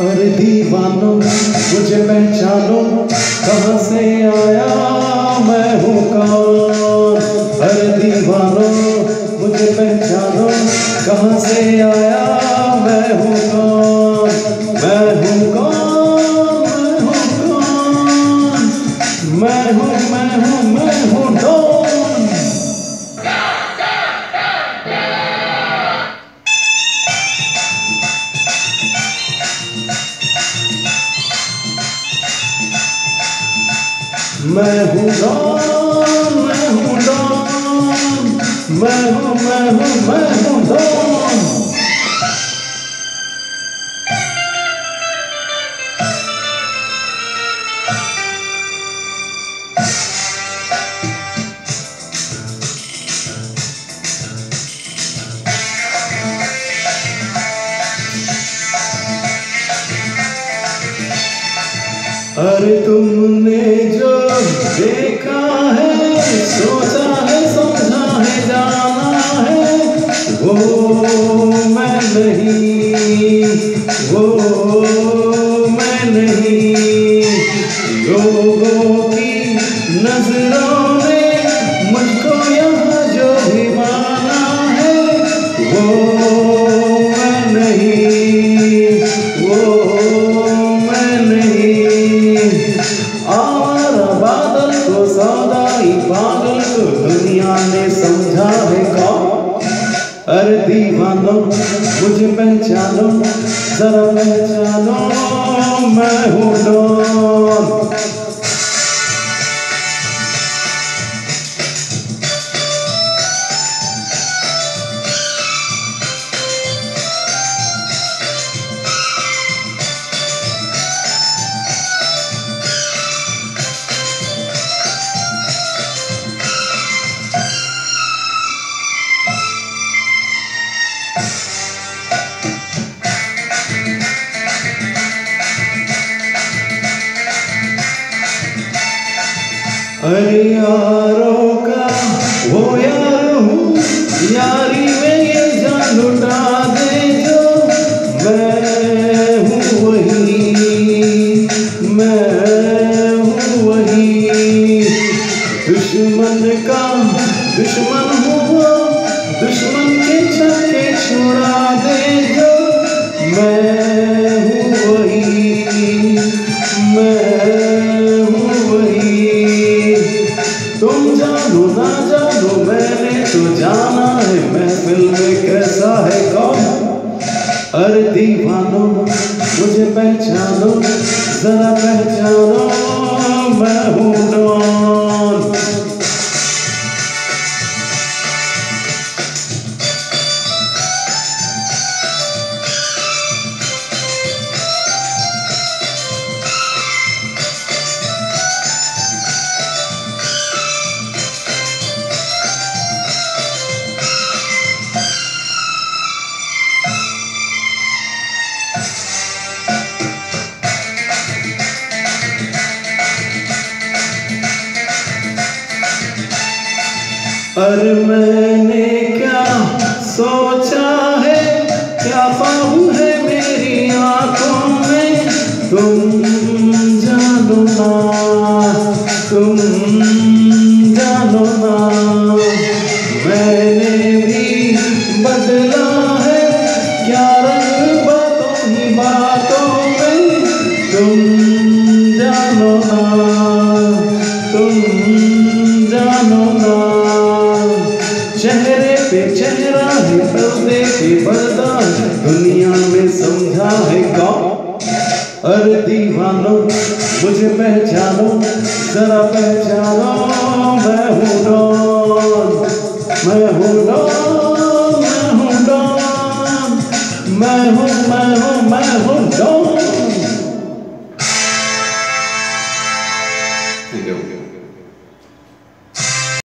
अरे दीवानो मुझे पहचानो, कहाँ से आया मैं हूँ कौन। अरे दीवानो मुझे पहचानो, कहाँ से आया मैं हूँ कौन। मैं हूँ कौन, मैं हूँ कौन, मैं हूँ डॉन। मैं हूँ डॉन, मैं हूँ डॉन, मैं हूँ डॉन। अरे तुमने जो देखा है, सोचा है, समझा है, जाना है, वो मैं नहीं, वो मैं नहीं। लोगों की नजरों ने मुझको यहाँ जो भी माना है, वो मैं नहीं, वो मैं नहीं। आवारा बादल को सौदाई पागल को दुनिया ने समझा है कौन। अरे दीवानो मुझे पहचानो, जरा पहचानो, मैं हूँ डॉन। अरे यारों का वो यार हूँ, यारी में ये जान लुटा दे जो। मैं हूँ वही, मैं हूँ वही। दुश्मन का दुश्मन हूँ वो, दुश्मन के छक्के छुड़ा दे जो। मैं हूँ वही, मैं हूँ वही। तुम जानो ना जानो मैंने तो जाना है, महफिल में कैसा है कौन। अरे दीवानो मुझे पहचानो, जरा पहचानो, मैं हूँ डॉन। अरे मैंने क्या सोचा है, क्या ख्वाब है मेरी आंखों में, तुम जानो ना, तुम जानो ना। मैंने भी बदला है क्या रंग बातों ही बातों में, तुम जानो ना, तुम जानो ना। चेहरे पे चेहरा है, पर्दे पे पर्दा है, दुनिया में समझा है कौन। अरे दीवानो मुझे पहचानो, जरा पहचानो, मैं हूँ डॉन, मैं हूँ डॉन।